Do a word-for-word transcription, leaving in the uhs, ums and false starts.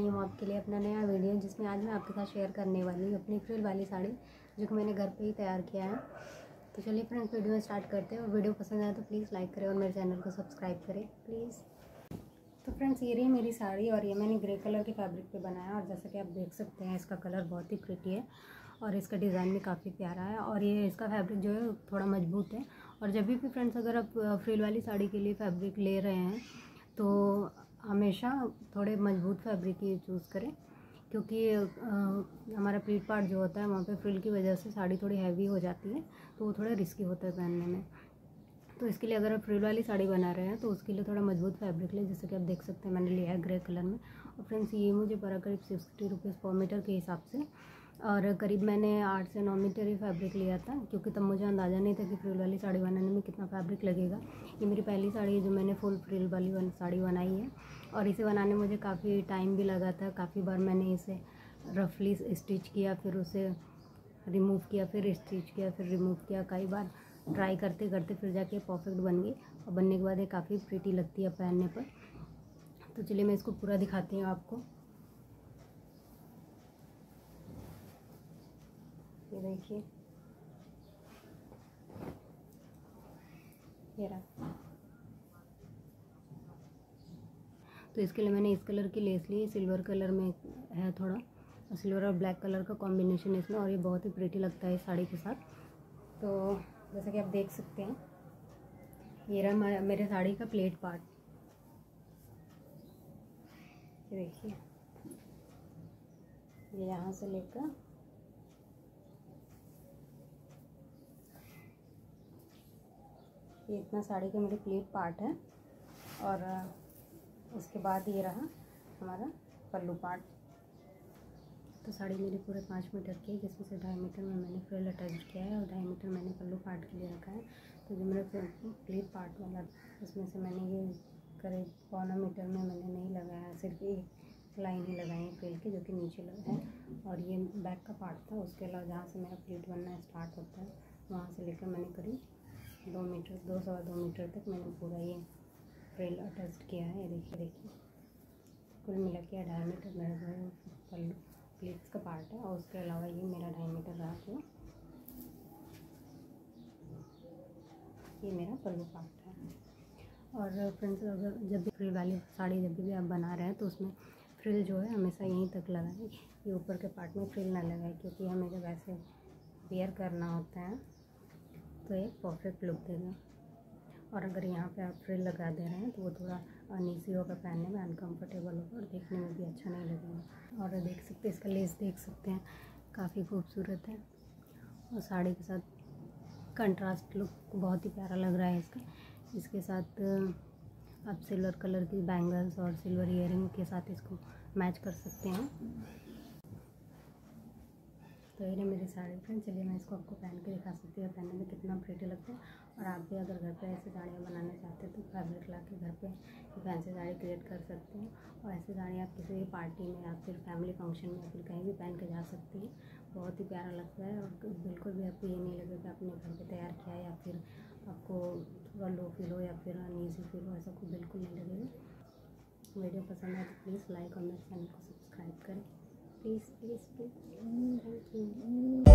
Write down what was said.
आई हूँ आपके लिए अपना नया वीडियो, जिसमें आज मैं आपके साथ शेयर करने वाली हूँ अपनी फ्रिल वाली साड़ी, जो कि मैंने घर पे ही तैयार किया है। तो चलिए फ्रेंड्स, वीडियो स्टार्ट करते हैं। और वीडियो पसंद आए तो प्लीज़ लाइक करें और मेरे चैनल को सब्सक्राइब करें प्लीज़। तो फ्रेंड्स, ये रही मेरी साड़ी और ये मैंने ग्रे कलर के फैब्रिक पे बनाया। और जैसा कि आप देख सकते हैं, इसका कलर बहुत ही प्रिटी है और इसका डिज़ाइन भी काफ़ी प्यारा है। और ये इसका फैब्रिक जो है थोड़ा मजबूत है। और जब भी फ्रेंड्स अगर आप फ्रिल वाली साड़ी के लिए फैब्रिक ले रहे हैं तो हमेशा थोड़े मजबूत फैब्रिक ही चूज़ करें, क्योंकि आ, हमारा प्लीट पार्ट जो होता है वहाँ पे फ्रिल की वजह से साड़ी थोड़ी हैवी हो जाती है, तो वो थोड़ा रिस्की होता है पहनने में। तो इसके लिए अगर आप फ्रिल वाली साड़ी बना रहे हैं तो उसके लिए थोड़ा मजबूत फैब्रिक लें, जैसे कि आप देख सकते हैं मैंने लिया है ग्रे कलर में। और फ्रेंड्स, ये मुझे पड़ा करीब सिक्सटी रुपीज़ पर मीटर के हिसाब से, और करीब मैंने आठ से नौ मीटर ही फैब्रिक लिया था, क्योंकि तब मुझे अंदाज़ा नहीं था कि फ्रिल वाली साड़ी बनाने में कितना फैब्रिक लगेगा। ये मेरी पहली साड़ी है जो मैंने फुल फ्रिल वाली साड़ी बनाई है, और इसे बनाने में मुझे काफ़ी टाइम भी लगा था। काफ़ी बार मैंने इसे रफली स्टिच किया, फिर उसे रिमूव किया, फिर स्टिच किया, फिर रिमूव किया। कई बार ट्राई करते करते फिर जाके परफेक्ट बन गई, और बनने के बाद ये काफ़ी प्रिटी लगती है पहनने पर। तो चलिए मैं इसको पूरा दिखाती हूँ आपको। ये देखिए, ये रहा। तो इसके लिए मैंने इस कलर की लेस ली, सिल्वर कलर में है थोड़ा, सिल्वर और ब्लैक कलर का कॉम्बिनेशन इसमें, और ये बहुत ही प्रिटी लगता है इस साड़ी के साथ। तो जैसा कि आप देख सकते हैं, ये रहा मेरे साड़ी का प्लेट पार्ट। ये देखिए, ये यहाँ से लेकर ये इतना साड़ी का मेरे प्लेट पार्ट है। और उसके बाद ये रहा हमारा पल्लू पार्ट। तो साड़ी मेरी पूरे पाँच मीटर की है, जिसमें से ढाई मीटर में मैंने फ्रिल अटैच किया है और ढाई मीटर मैंने पल्लू पार्ट के लिए रखा है। तो जो मेरा प्लेट पार्ट वाला, उसमें से मैंने ये करीब पौना मीटर में मैंने नहीं लगाया, सिर्फ एक लाइन ही लगाई है फ्रिल की, जो कि नीचे लगा है। और ये बैक का पार्ट था, उसके अलावा जहाँ से मेरा प्लेट बनना स्टार्ट होता है वहाँ से लेकर मैंने करीब दो मीटर दो सवा दो मीटर तक मैंने पूरा ये फ्रिल अटैच किया है। देखिए देखिए कुल मिला के ढाई मीटर मेरा जो पल्लू प्लेट्स का पार्ट है, और उसके अलावा ये मेरा ढाई मीटर रहा, तो ये मेरा पल्लू पार्ट है। और फ्रेंड्स, अगर जब भी फ्रिल वाली साड़ी जब भी आप बना रहे हैं तो उसमें फ्रिल जो है हमेशा यहीं तक लगाएं, ये ऊपर के पार्ट में फ्रिल ना लगाए, क्योंकि हमें जब ऐसे वेयर करना होता है तो एक परफेक्ट लुक देगा। और अगर यहाँ पे आप फ्रिल लगा दे रहे हैं तो वो थोड़ा अनईजी होगा, पहनने में अनकंफर्टेबल होगा और देखने में भी अच्छा नहीं लगेगा। और देख सकते हैं, इसका लेस देख सकते हैं, काफ़ी खूबसूरत है और साड़ी के साथ कंट्रास्ट लुक बहुत ही प्यारा लग रहा है इसका। इसके साथ आप सिल्वर कलर की बैंगल्स और सिल्वर ईयरिंग के साथ इसको मैच कर सकते हैं। तो ये मेरी साड़ी फ्रेंड, चलिए मैं इसको आपको पहन के दिखा सकती हूँ पहनने में कितना प्रिटी लगता है। और आप भी अगर घर पे ऐसी साड़ियाँ बनाना चाहते हैं तो फैब्रिक ला के घर पे फैंसी साड़ी क्रिएट कर सकते हैं। और ऐसी साड़ी आप किसी भी पार्टी में या फिर फैमिली फंक्शन में या फिर कहीं भी पहन के जा सकती हैं। बहुत ही प्यारा लगता है, और बिल्कुल भी आपको ये नहीं लगेगा कि आपने घर पर तैयार किया है या फिर आपको थोड़ा लो फील हो या फिर अनईजी फील हो, ऐसा कुछ बिल्कुल नहीं लगेगा। वीडियो पसंद आए तो प्लीज़ लाइक और मेरे चैनल को सब्सक्राइब करें please please please. Thank you.